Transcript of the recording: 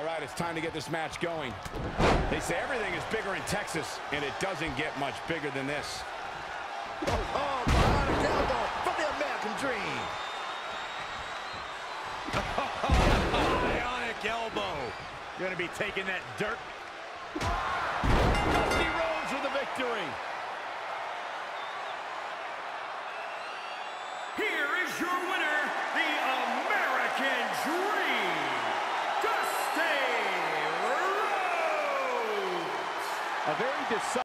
All right, it's time to get this match going. They say everything is bigger in Texas, and it doesn't get much bigger than this. Oh, bionic elbow for the American Dream. Bionic elbow. Gonna be taking that dirt. Dusty Rhodes with the victory. Here is your winner, the American Dream, Dusty Rhodes. A very decisive